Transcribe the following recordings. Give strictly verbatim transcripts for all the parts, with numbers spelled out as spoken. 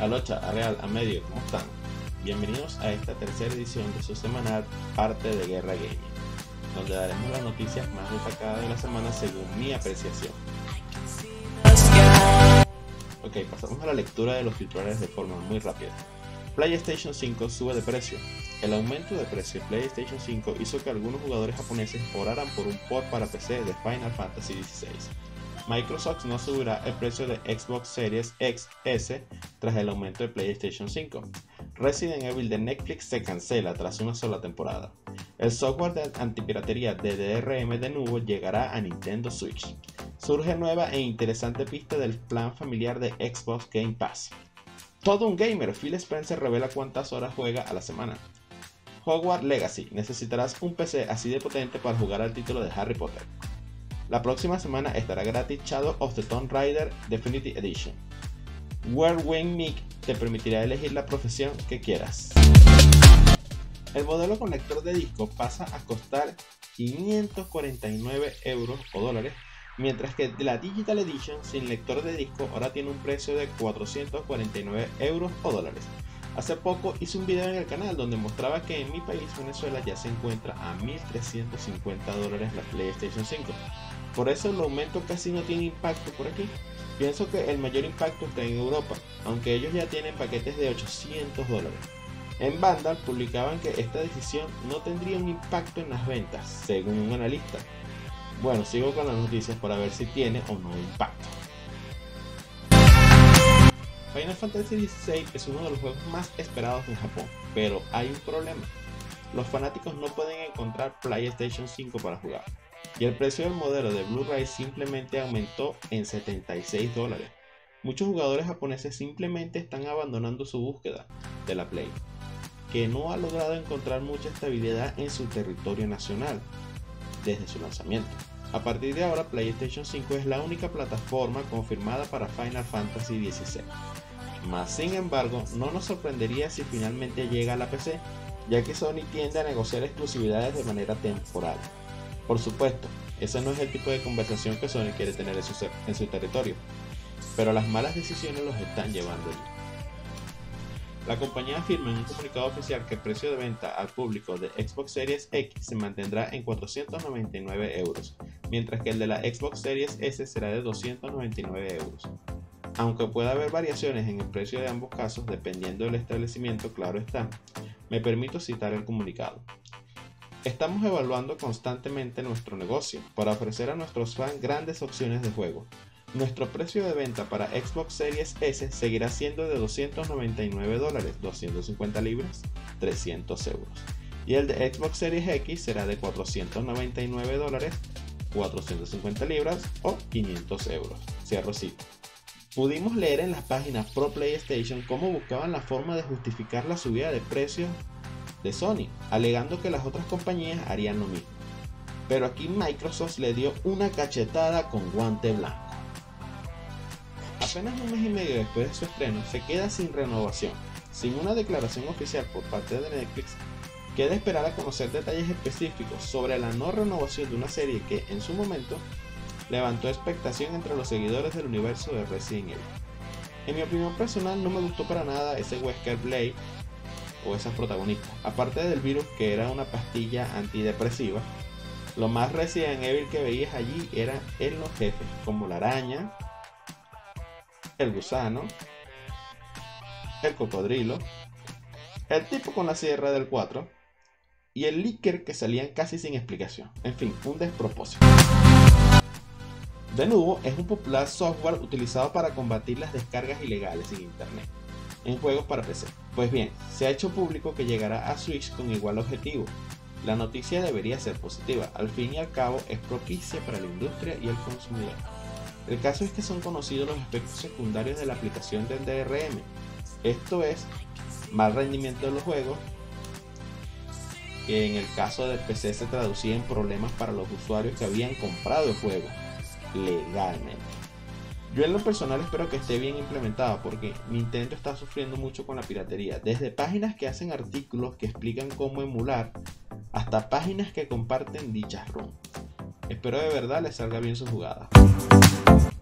Alocha, Areal, a medio, ¿cómo están? Bienvenidos a esta tercera edición de su semanal Parte de Guerra Gaming, donde daremos las noticias más destacadas de la semana según mi apreciación. Ok, pasamos a la lectura de los titulares de forma muy rápida. PlayStation cinco sube de precio. El aumento de precio de PlayStation cinco hizo que algunos jugadores japoneses oraran por un port para P C de Final Fantasy dieciséis. Microsoft no subirá el precio de Xbox Series X S tras el aumento de PlayStation cinco. Resident Evil de Netflix se cancela tras una sola temporada. El software de antipiratería de D R M de nuevo llegará a Nintendo Switch. Surge nueva e interesante pista del plan familiar de Xbox Game Pass. Todo un gamer, Phil Spencer revela cuántas horas juega a la semana. Hogwarts Legacy, necesitarás un P C así de potente para jugar al título de Harry Potter. La próxima semana estará gratis Shadow of the Tomb Raider Definitive Edition. Whirlwind Mic te permitirá elegir la profesión que quieras. El modelo con lector de disco pasa a costar quinientos cuarenta y nueve euros o dólares, mientras que la Digital Edition sin lector de disco ahora tiene un precio de cuatrocientos cuarenta y nueve euros o dólares. Hace poco hice un video en el canal donde mostraba que en mi país, Venezuela, ya se encuentra a mil trescientos cincuenta dólares la PlayStation cinco. Por eso el aumento casi no tiene impacto por aquí. Pienso que el mayor impacto está en Europa, aunque ellos ya tienen paquetes de ochocientos dólares. En Vandal publicaban que esta decisión no tendría un impacto en las ventas, según un analista. Bueno, sigo con las noticias para ver si tiene o no impacto. Final Fantasy dieciséis es uno de los juegos más esperados en Japón, pero hay un problema. Los fanáticos no pueden encontrar PlayStation cinco para jugar, y el precio del modelo de Blu-ray simplemente aumentó en setenta y seis dólares. Muchos jugadores japoneses simplemente están abandonando su búsqueda de la Play, que no ha logrado encontrar mucha estabilidad en su territorio nacional desde su lanzamiento. A partir de ahora, PlayStation cinco es la única plataforma confirmada para Final Fantasy dieciséis. Más sin embargo, no nos sorprendería si finalmente llega a la P C, ya que Sony tiende a negociar exclusividades de manera temporal. Por supuesto, ese no es el tipo de conversación que Sony quiere tener en su, en su territorio, pero las malas decisiones los están llevando allí. La compañía afirma en un comunicado oficial que el precio de venta al público de Xbox Series X se mantendrá en cuatrocientos noventa y nueve euros, mientras que el de la Xbox Series S será de doscientos noventa y nueve euros. Aunque pueda haber variaciones en el precio de ambos casos dependiendo del establecimiento, claro está, me permito citar el comunicado. Estamos evaluando constantemente nuestro negocio para ofrecer a nuestros fans grandes opciones de juego. Nuestro precio de venta para Xbox Series S seguirá siendo de doscientos noventa y nueve dólares, doscientos cincuenta libras, trescientos euros. Y el de Xbox Series X será de cuatrocientos noventa y nueve dólares, cuatrocientos cincuenta libras o quinientos euros. Cierro cita. Pudimos leer en las páginas pro PlayStation cómo buscaban la forma de justificar la subida de precios de Sony, alegando que las otras compañías harían lo mismo. Pero aquí Microsoft le dio una cachetada con guante blanco. Apenas un mes y medio después de su estreno, se queda sin renovación. Sin una declaración oficial por parte de Netflix, queda esperar a conocer detalles específicos sobre la no renovación de una serie que, en su momento, levantó expectación entre los seguidores del universo de Resident Evil. En mi opinión personal, no me gustó para nada ese Wesker Blade o esas protagonistas. Aparte del virus, que era una pastilla antidepresiva, lo más Resident Evil que veías allí eran en los jefes, como la araña, el gusano, el cocodrilo, el tipo con la sierra del cuatro y el Licker que salían casi sin explicación. En fin, un despropósito. De nuevo, es un popular software utilizado para combatir las descargas ilegales en internet en juegos para P C. Pues bien, se ha hecho público que llegará a Switch con igual objetivo. La noticia debería ser positiva, al fin y al cabo es propicia para la industria y el consumidor. El caso es que son conocidos los efectos secundarios de la aplicación del D R M, esto es, mal rendimiento de los juegos, que en el caso del P C se traducía en problemas para los usuarios que habían comprado el juego legalmente. Yo en lo personal espero que esté bien implementado porque Nintendo está sufriendo mucho con la piratería, desde páginas que hacen artículos que explican cómo emular hasta páginas que comparten dichas ROM. Espero de verdad les salga bien su jugada.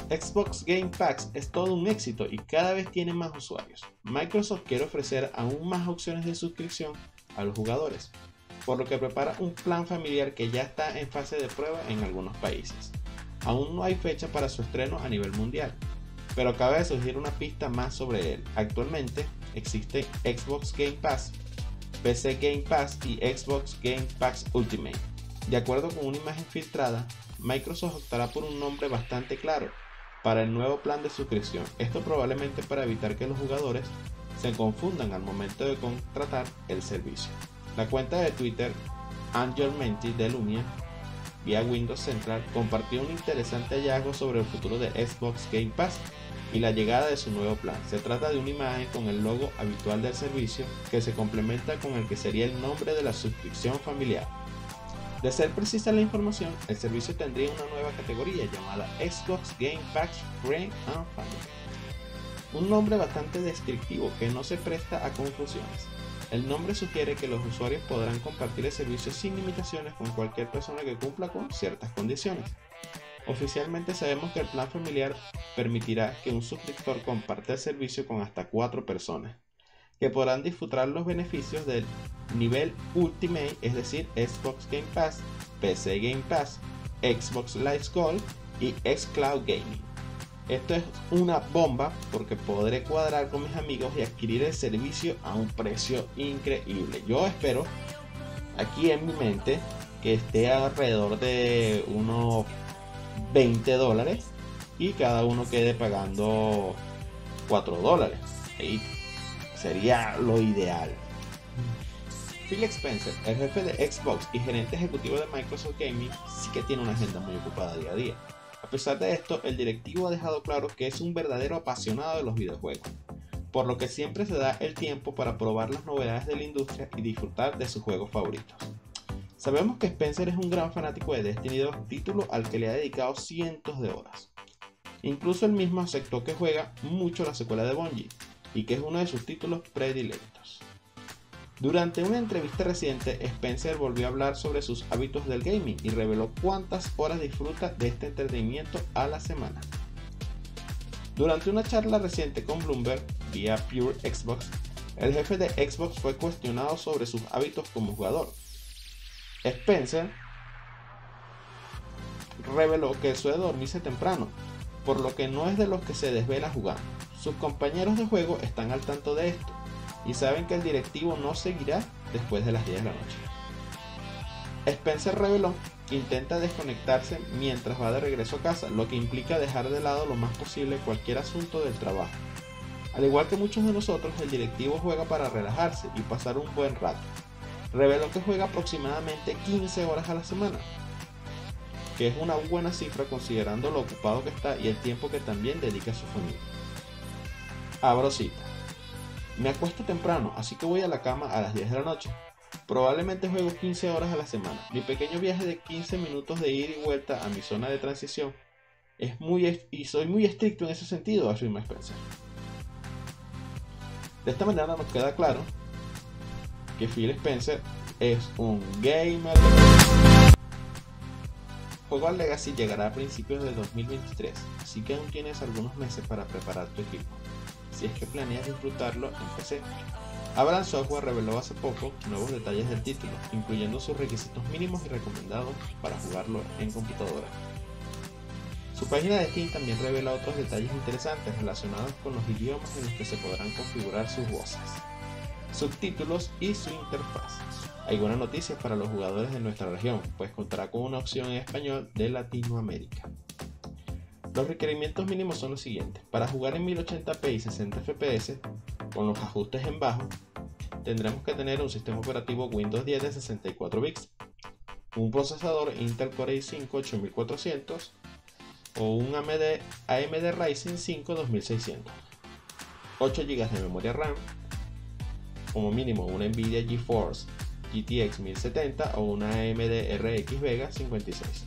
Xbox Game Pass es todo un éxito y cada vez tiene más usuarios. Microsoft quiere ofrecer aún más opciones de suscripción a los jugadores, por lo que prepara un plan familiar que ya está en fase de prueba en algunos países. Aún no hay fecha para su estreno a nivel mundial, pero acaba de surgir una pista más sobre él. Actualmente existe Xbox Game Pass, P C Game Pass y Xbox Game Pass Ultimate. De acuerdo con una imagen filtrada, Microsoft optará por un nombre bastante claro para el nuevo plan de suscripción. Esto probablemente para evitar que los jugadores se confundan al momento de contratar el servicio. La cuenta de Twitter Angel Menti de Lumia vía Windows Central compartió un interesante hallazgo sobre el futuro de Xbox Game Pass y la llegada de su nuevo plan. Se trata de una imagen con el logo habitual del servicio que se complementa con el que sería el nombre de la suscripción familiar. De ser precisa la información, el servicio tendría una nueva categoría llamada Xbox Game Pass Friends and Family. Un nombre bastante descriptivo que no se presta a confusiones. El nombre sugiere que los usuarios podrán compartir el servicio sin limitaciones con cualquier persona que cumpla con ciertas condiciones. Oficialmente sabemos que el plan familiar permitirá que un suscriptor comparta el servicio con hasta cuatro personas, que podrán disfrutar los beneficios del nivel Ultimate, es decir, Xbox Game Pass, P C Game Pass, Xbox Live Gold y xCloud Gaming. Esto es una bomba porque podré cuadrar con mis amigos y adquirir el servicio a un precio increíble. Yo espero aquí en mi mente que esté alrededor de unos veinte dólares y cada uno quede pagando cuatro dólares. Ahí sería lo ideal. Phil Spencer, el jefe de Xbox y gerente ejecutivo de Microsoft Gaming, sí que tiene una agenda muy ocupada día a día. A pesar de esto, el directivo ha dejado claro que es un verdadero apasionado de los videojuegos, por lo que siempre se da el tiempo para probar las novedades de la industria y disfrutar de sus juegos favoritos. Sabemos que Spencer es un gran fanático de Destiny dos, título al que le ha dedicado cientos de horas. Incluso él mismo aceptó que juega mucho la secuela de Bungie y que es uno de sus títulos predilectos. Durante una entrevista reciente, Spencer volvió a hablar sobre sus hábitos del gaming y reveló cuántas horas disfruta de este entretenimiento a la semana. Durante una charla reciente con Bloomberg vía Pure Xbox, el jefe de Xbox fue cuestionado sobre sus hábitos como jugador. Spencer reveló que suele dormirse temprano, por lo que no es de los que se desvela jugando. Sus compañeros de juego están al tanto de esto y saben que el directivo no seguirá después de las diez de la noche. Spencer reveló que intenta desconectarse mientras va de regreso a casa, lo que implica dejar de lado lo más posible cualquier asunto del trabajo. Al igual que muchos de nosotros, el directivo juega para relajarse y pasar un buen rato. Reveló que juega aproximadamente quince horas a la semana, que es una buena cifra considerando lo ocupado que está y el tiempo que también dedica a su familia. Abro cita. Me acuesto temprano, así que voy a la cama a las diez de la noche. Probablemente juego quince horas a la semana. Mi pequeño viaje de quince minutos de ida y vuelta a mi zona de transición es muy est- y soy muy estricto en ese sentido, afirma Spencer. De esta manera nos queda claro que Phil Spencer es un gamer. Hogwarts Legacy llegará a principios de dos mil veintitrés, así que aún tienes algunos meses para preparar tu equipo, si es que planeas disfrutarlo en P C. Abraham Software reveló hace poco nuevos detalles del título, incluyendo sus requisitos mínimos y recomendados para jugarlo en computadora. Su página de Steam también revela otros detalles interesantes relacionados con los idiomas en los que se podrán configurar sus voces, subtítulos y su interfaz. Hay buenas noticias para los jugadores de nuestra región, pues contará con una opción en español de Latinoamérica. Los requerimientos mínimos son los siguientes. Para jugar en mil ochenta p y sesenta F P S, con los ajustes en bajo, tendremos que tener un sistema operativo Windows diez de sesenta y cuatro bits, un procesador Intel Core i cinco ocho mil cuatrocientos o un A M D, A M D Ryzen cinco dos mil seiscientos, ocho gigas de memoria RAM, como mínimo una Nvidia GeForce G T X mil setenta o una A M D R X Vega cincuenta y seis,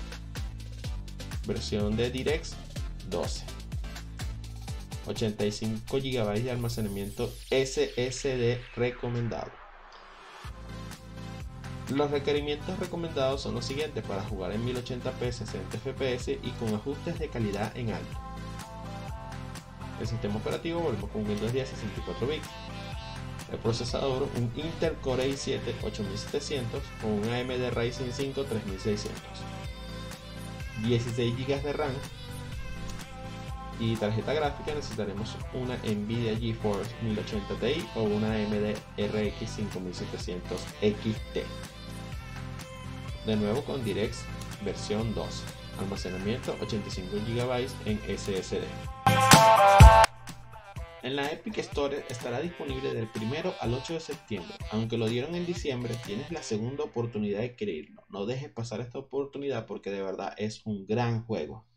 versión de DirectX doce, ochenta y cinco gigabytes de almacenamiento S S D recomendado. Los requerimientos recomendados son los siguientes para jugar en mil ochenta p sesenta F P S y con ajustes de calidad en alto. El sistema operativo volvemos con Windows diez sesenta y cuatro bits. El procesador, un Intel Core i siete ocho mil setecientos o un A M D Ryzen cinco tres mil seiscientos. dieciséis gigas de RAM. Y tarjeta gráfica necesitaremos una Nvidia GeForce mil ochenta Ti o una A M D R X cinco mil setecientos X T. De nuevo con DirectX versión dos. Almacenamiento ochenta y cinco gigabytes en S S D. En la Epic Store estará disponible del primero al ocho de septiembre. Aunque lo dieron en diciembre, tienes la segunda oportunidad de adquirirlo. No dejes pasar esta oportunidad porque de verdad es un gran juego.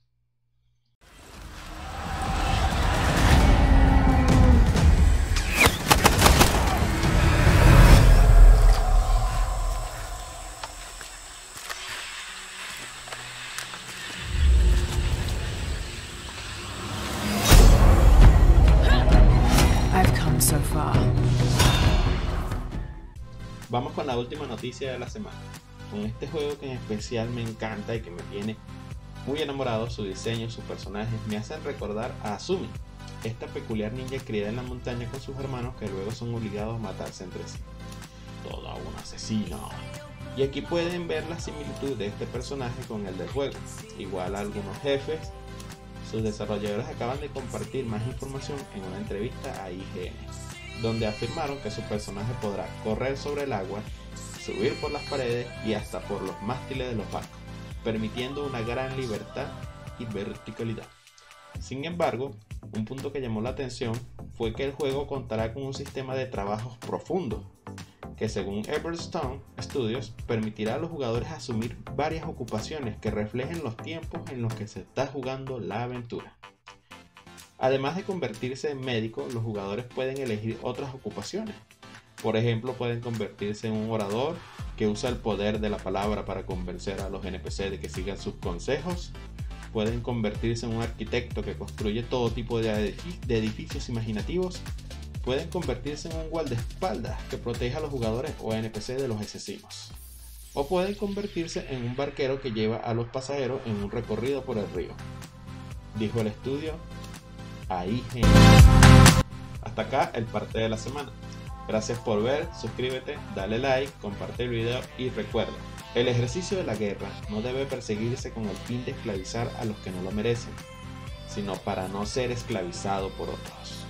So far. Vamos con la última noticia de la semana, con este juego que en especial me encanta y que me tiene muy enamorado. Su diseño, sus personajes me hacen recordar a Asumi, esta peculiar ninja criada en la montaña con sus hermanos que luego son obligados a matarse entre sí. Toda una asesina. Y aquí pueden ver la similitud de este personaje con el del juego, igual a algunos jefes. Sus desarrolladores acaban de compartir más información en una entrevista a I G N, donde afirmaron que su personaje podrá correr sobre el agua, subir por las paredes y hasta por los mástiles de los barcos, permitiendo una gran libertad y verticalidad. Sin embargo, un punto que llamó la atención fue que el juego contará con un sistema de trabajos profundo, que según Everstone Studios permitirá a los jugadores asumir varias ocupaciones que reflejen los tiempos en los que se está jugando la aventura. Además de convertirse en médico, los jugadores pueden elegir otras ocupaciones. Por ejemplo, pueden convertirse en un orador que usa el poder de la palabra para convencer a los N P C de que sigan sus consejos. Pueden convertirse en un arquitecto que construye todo tipo de edificios imaginativos. Pueden convertirse en un guardaespaldas que proteja a los jugadores o N P C de los asesinos. O pueden convertirse en un barquero que lleva a los pasajeros en un recorrido por el río, dijo el estudio a I G N. Hasta acá el parte de la semana. Gracias por ver, suscríbete, dale like, comparte el video y recuerda, el ejercicio de la guerra no debe perseguirse con el fin de esclavizar a los que no lo merecen, sino para no ser esclavizado por otros.